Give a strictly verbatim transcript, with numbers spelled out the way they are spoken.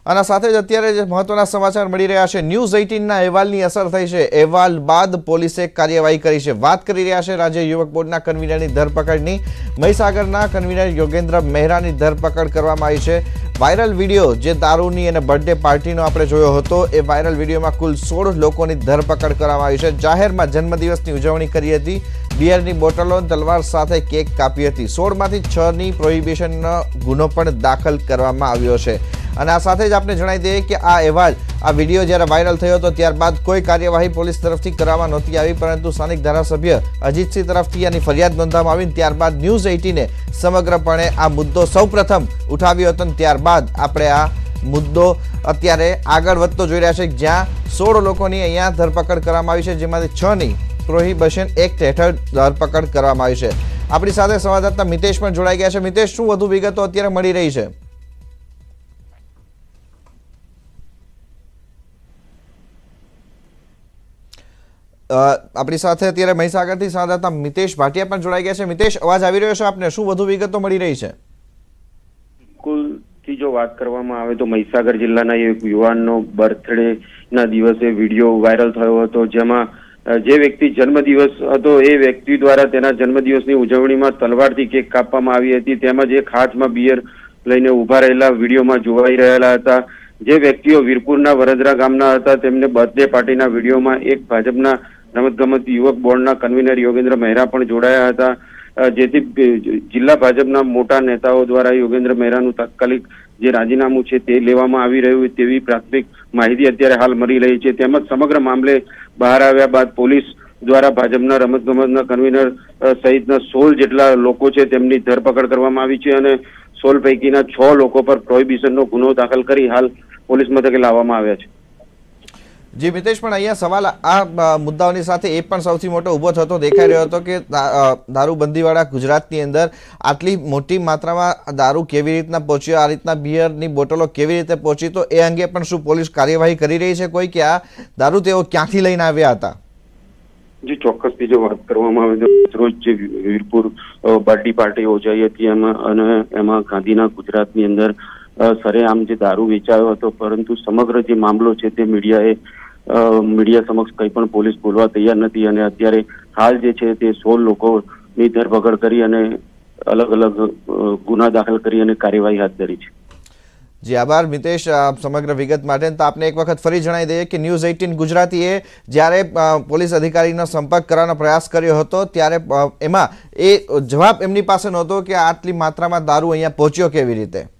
આના સાથે જ અત્યારે જે મહત્વના સમાચાર મળી રહ્યા છે, ન્યૂઝ અઠ્ઠાવીસ ના અહેવાલની અસર થઈ છે। અહેવાલ બાદ પોલીસે કાર્યવાહી કરી છે। વાત કરી રહ્યા છે રાજ્ય યુવક બોર્ડના કન્વીનરની ધરપકડની। મહીસાગરના કન્વીનર યોગેન્દ્ર મહેરાની ધરપકડ કરવામાં આવી છે। વાયરલ વિડીયો જે દારૂની અને બર્થડે પાર્ટીનો આપણે જોયો હતો, એ વાયરલ વિડીયોમાં કુલ સોળ લોકોની ધરપકડ કરવામાં આવી છે। જાહેરમાં જન્મદિવસની ઉજવણી કરી હતી, બિયરની બોટલો તલવાર સાથે કેક કાપી હતી। સોળમાંથી છ ની પ્રોહિબિશનનો ગુનો પણ દાખલ કરવામાં આવ્યો છે। અને આ સાથે જ આપણે જણાવી દઈએ કે આ અહેવાલ આ વિડીયો જ્યારે વાયરલ થયો હતો ત્યારબાદ કોઈ કાર્યવાહી પોલીસ તરફથી કરવામાં નહોતી આવી, પરંતુ સ્થાનિક ધારાસભ્ય અજીતસિંહ તરફથી આની ફરિયાદ નોંધવામાં આવી। ત્યારબાદ ન્યૂઝ અઠ્ઠાવીસ એ સમગ્રપણે આ મુદ્દો સૌપ્રથમ ઉઠાવ્યો હતો। ત્યારબાદ આપણે આ મુદ્દો અત્યારે આગળ વધતો જોઈ રહ્યા છે, જ્યાં સોળ લોકોની અહીંયા ધરપકડ કરવામાં આવી છે, જેમાંથી છ ની પ્રોહિબિશન એક્ટ હેઠળ ધરપકડ કરવામાં આવી છે। આપણી સાથે સંવાદદાતા મિતેશ પણ જોડાઈ ગયા છે। મિતેશ, શું વધુ વિગતો અત્યારે મળી રહી છે? આપણી સાથે અત્યારે મહીસાગરથી સંવાદદાતા મિતેશ ભાટિયા પણ જોડાઈ ગયા છે। મિતેશ, અવાજ આવી રહ્યો છે આપને? શું વધુ વિગતો મળી રહી છે? કુલથી જો વાત કરવામાં આવે તો મહીસાગર જિલ્લાના એક યુવાનનો બર્થડે ના દિવસે વિડીયો વાયરલ થયો હતો, જેમાં જે વ્યક્તિ જન્મદિવસ હતો એ વ્યક્તિ દ્વારા તેના જન્મદિવસની ઉજવણીમાં તલવારથી કેક કાપવામાં આવી હતી। તેમજ એક હાથમાં બિયર લઈને ઉભા રહેલા વિડીયોમાં જોવાઈ રહેલા હતા। જે વ્યક્તિઓ વીરપુરના વરદરા ગામના હતા, તેમને બર્થડે પાર્ટીના વિડીયોમાં એક ભાજપના રમતગમત યુવક બોર્ડના કન્વીનર યોગેન્દ્ર મહેરા પણ જોડાયા હતા, જેથી જિલ્લા ભાજપના મોટા નેતાઓ દ્વારા યોગેન્દ્ર મહેરાનું તાત્કાલિક જે રાજીનામું છે તે લેવામાં આવી રહ્યું તેવી પ્રાથમિક માહિતી અત્યારે હાલ મળી રહી છે। તેમજ સમગ્ર મામલે બહાર આવ્યા બાદ પોલીસ દ્વારા ભાજપના રમતગમતના કન્વીનર સહિતના સોળ જેટલા લોકો છે તેમની ધરપકડ કરવામાં આવી છે અને સોળ પૈકીના છ લોકો પર પ્રોહિબિશનનો ગુનો દાખલ કરી હાલ પોલીસ મથકે લાવવામાં આવ્યા છે। જી મિતેશ, પણ અહીંયા સવાલ આ મુદ્દાઓની સાથે એ પણ સૌથી મોટો ઊભો થતો દેખાઈ રહ્યો હતો કે દારૂબંધીવાળા ગુજરાતની અંદર આટલી મોટી માત્રામાં દારૂ કેવી રીતના પહોંચ્યો, આ રીતના બિયરની બોટલો કેવી રીતે પહોંચી, તો એ અંગે પણ શું પોલીસ કાર્યવાહી કરી રહી છે કોઈ, કે આ દારૂ તેઓ ક્યાંથી લઈને આવ્યા હતા? જી ચોક્કસથી જો વાત કરવામાં આવે તો રોજ જે વીરપુર બર્થડે પાર્ટી યોજાઈ હતી એમાં અને એમાં ગાંધીના ગુજરાતની અંદર સરેઆમ જે દારૂ વેચાયો હતો, પરંતુ સમગ્ર જે મામલો છે તે મીડિયાએ મીડિયા સમક્ષ કંઈ પણ પોલીસ બોલવા તૈયાર નથી અને અત્યારે હાલ જે છે તે સોળ લોકોની ધરપકડ કરી અને અલગ અલગ ગુના દાખલ કરી અને કાર્યવાહી હાથ ધરી છે। જી આભાર મિતેશ સમગ્ર વિગત માટે। તો આપને એક વખત ફરી જણાવી દઈએ કે ન્યૂઝ અઠ્ઠાવીસ ગુજરાતીએ જ્યારે પોલીસ અધિકારીનો સંપર્ક કરવાનો પ્રયાસ કર્યો હતો ત્યારે એમાં એ જવાબ એમની પાસે નહોતો કે આટલી માત્રામાં દારૂ અહીંયા પહોંચ્યો કેવી રીતે।